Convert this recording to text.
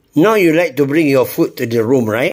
Now you like to bring your food to the room, right?